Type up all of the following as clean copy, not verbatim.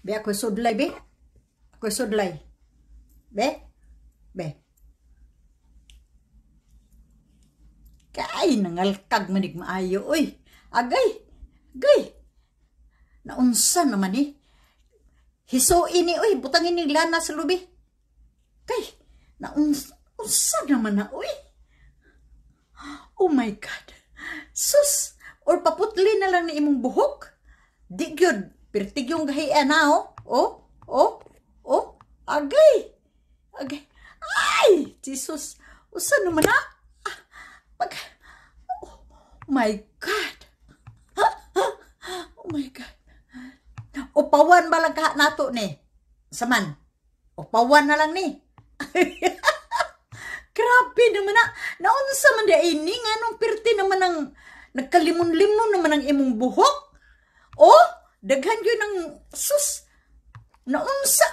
Be, ako'y sudlay, be. Ako'y sudlay. Be? Be. Kay, nangalkag manig maayo, uy. Agay. Agay. Naunsa naman eh. Hisuin ni, uy. Butangin ni lana sa lubi. Kay, naunsa naman na, uy. Oh my God. Sus, or paputli na lang ni imong buhok. Di gyud, pertig yung gahian na, oh. Agay. Agay. Ay, Jesus. Usa naman na. Oh my God. Oh my God. Upawan ba lang ka nato ni? Saman. Upawan na lang ni. Grabe naman na. Naunsa man da ini nga nung pirti naman ang nagkalimun-limon naman ang imong buhok. Oh, daghan yun ng sus. Naunsa.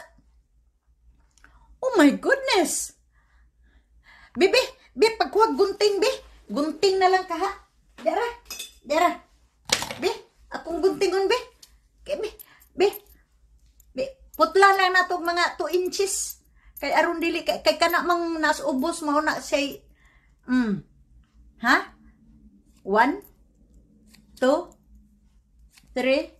Oh my goodness. Bebe, pagkuhag gunting, be. Gunting na lang ka, ha? Dara. Be, akong guntingon, be. Kay, be. Putla lang na to mga 2 inches. Kay aron dili kay kana mang nas ubos mao na say ha 1 2 3